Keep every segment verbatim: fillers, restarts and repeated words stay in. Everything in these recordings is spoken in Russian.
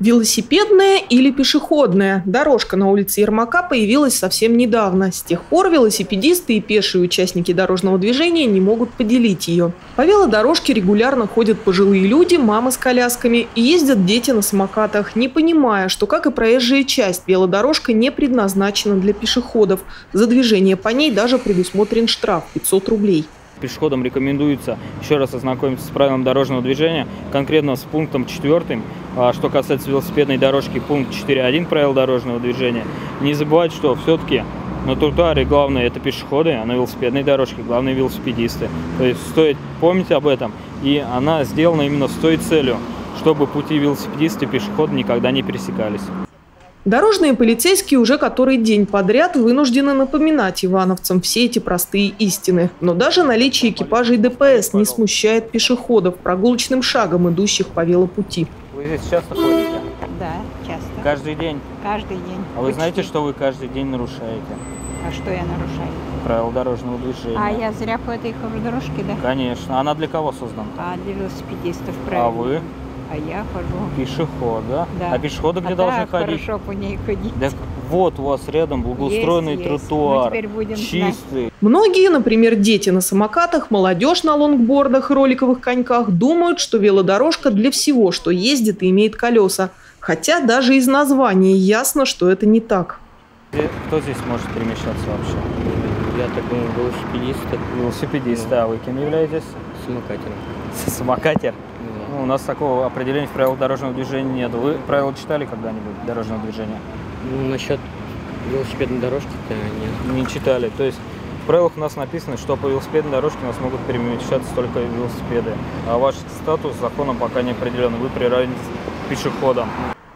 Велосипедная или пешеходная? Дорожка на улице Ермака появилась совсем недавно. С тех пор велосипедисты и пешие участники дорожного движения не могут поделить ее. По велодорожке регулярно ходят пожилые люди, мамы с колясками и ездят дети на самокатах, не понимая, что, как и проезжая часть, велодорожка не предназначена для пешеходов. За движение по ней даже предусмотрен штраф – пятьсот рублей. Пешеходам рекомендуется еще раз ознакомиться с правилами дорожного движения, конкретно с пунктом четвёртым, что касается велосипедной дорожки, пункт четыре точка один правил дорожного движения. Не забывать, что все-таки на тротуаре главное это пешеходы, а на велосипедной дорожке главные велосипедисты. То есть стоит помнить об этом, и она сделана именно с той целью, чтобы пути велосипедисты и пешеходы никогда не пересекались. Дорожные полицейские уже который день подряд вынуждены напоминать ивановцам все эти простые истины. Но даже наличие экипажей ДПС не смущает пешеходов, прогулочным шагом идущих по велопути. Вы здесь часто ходите? Да, часто. Каждый день? Каждый день. А вы Почти. знаете, что вы каждый день нарушаете? А что я нарушаю? Правила дорожного движения. А я зря по этой дорожке, да? Конечно. Она для кого создана? А для велосипедистов, правильно. А вы? А я хожу. Пешеход, да? Да. А пешеходы где а должны так ходить? Хорошо по ней ходить. Так вот у вас рядом благоустроенный есть, тротуар, есть. Мы будем чистый. знать. Многие, например, дети на самокатах, молодежь на лонгбордах и роликовых коньках, думают, что велодорожка для всего, что ездит и имеет колеса. Хотя даже из названия ясно, что это не так. Кто здесь может перемещаться вообще? Я так думаю, велосипедисты. Велосипедисты, а вы кем являетесь? Самокатером. Самокатер? Да. Ну, у нас такого определения в правилах дорожного движения нет. Вы правила читали когда-нибудь дорожного движения? Ну, насчет велосипедной дорожки-то нет. Не читали. То есть в правилах у нас написано, что по велосипедной дорожке у нас могут перемещаться только велосипеды. А ваш статус законом пока не определен. Вы приравнены к пешеходам.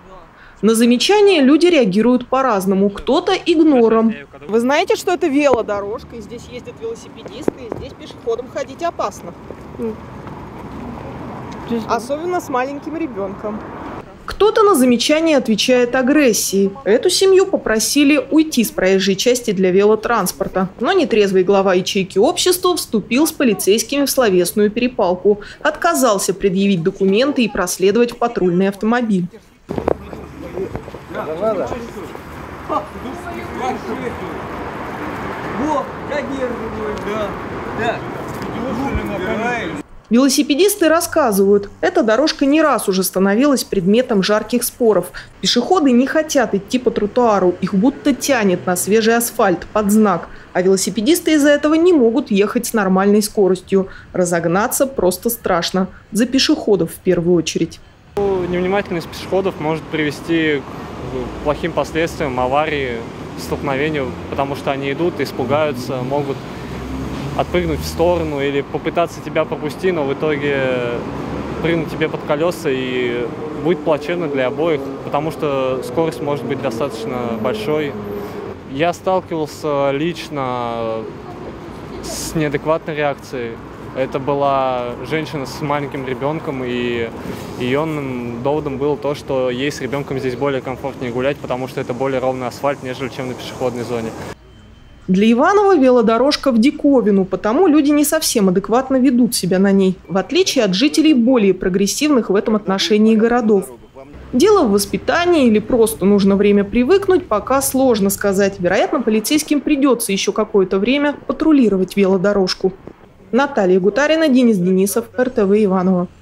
На замечания люди реагируют по-разному. Кто-то игнором. Вы знаете, что это велодорожка, и здесь ездят велосипедисты, и здесь пешеходам ходить опасно. Особенно с маленьким ребенком. Кто-то на замечание отвечает агрессией. Эту семью попросили уйти с проезжей части для велотранспорта. Но нетрезвый глава ячейки общества вступил с полицейскими в словесную перепалку. Отказался предъявить документы и проследовать в патрульный автомобиль. Велосипедисты рассказывают, эта дорожка не раз уже становилась предметом жарких споров. Пешеходы не хотят идти по тротуару, их будто тянет на свежий асфальт под знак. А велосипедисты из-за этого не могут ехать с нормальной скоростью. Разогнаться просто страшно. За пешеходов в первую очередь. Невнимательность пешеходов может привести к плохим последствиям, аварии, столкновению, потому что они идут, испугаются, могут отпрыгнуть в сторону или попытаться тебя пропустить, но в итоге прыгнуть тебе под колеса, и будет плачевно для обоих, потому что скорость может быть достаточно большой. Я сталкивался лично с неадекватной реакцией. Это была женщина с маленьким ребенком, и ее доводом было то, что ей с ребенком здесь более комфортнее гулять, потому что это более ровный асфальт, нежели чем на пешеходной зоне. Для Иванова велодорожка в диковину, потому люди не совсем адекватно ведут себя на ней, в отличие от жителей более прогрессивных в этом отношении городов. Дело в воспитании или просто нужно время привыкнуть, пока сложно сказать. Вероятно, полицейским придется еще какое-то время патрулировать велодорожку. Наталья Гутарина, Денис Денисов, эр тэ вэ Иваново.